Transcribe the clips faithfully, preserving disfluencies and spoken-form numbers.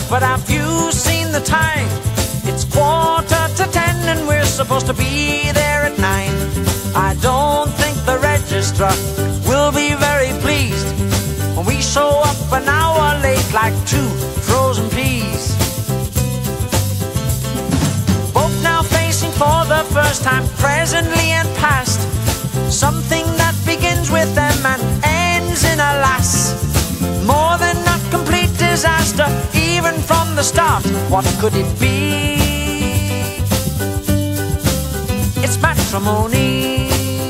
but have you seen the time? It's quarter to ten and we're supposed to be there at nine. I don't think the registrar will be very pleased when we show up an hour late like two frozen peas. Both now facing for the first time, presently and past, something that begins with M and ends in a lass. More than a complete disaster, even from the start. What could it be? It's matrimony.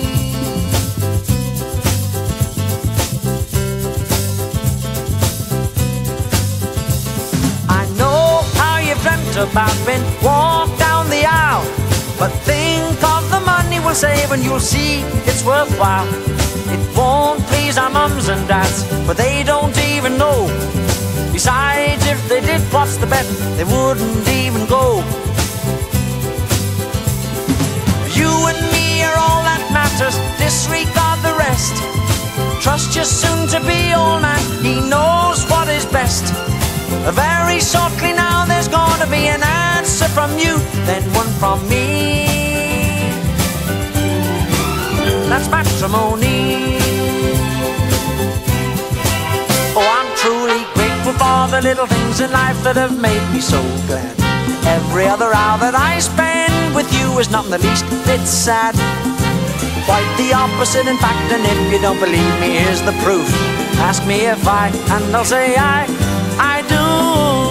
I know how you've dreamt about being walked down the aisle, but think of the money we'll save and you'll see it's worthwhile. It won't please our mums and dads, but they don't even know. Besides, if they did, what's the bet? They wouldn't even go. You and me are all that matters, disregard the rest. Trust your soon-to-be old man, he knows what is best. Very shortly now there's gonna be an answer from you, then one from me. That's matrimony. Oh, I'm truly grateful for the little things in life that have made me so glad. Every other hour that I spend with you is not in the least bit sad. Quite the opposite, in fact, and if you don't believe me, here's the proof. Ask me if I, and I'll say I, I do.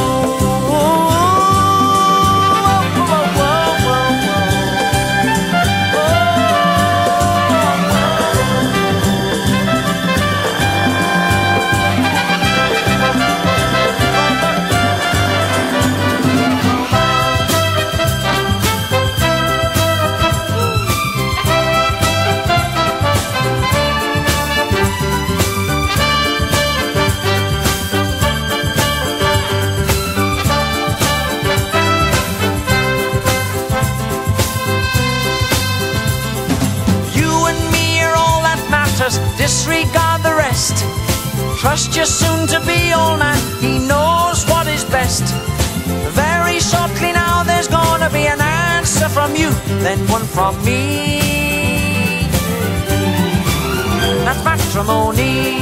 Disregard the rest. Trust your soon-to-be old man, he knows what is best. Very shortly now there's gonna be an answer from you, then one from me. That's matrimony.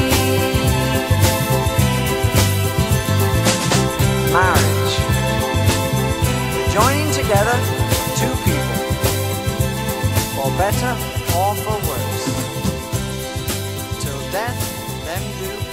Marriage. Joining together two people, for better or for worse. Death them do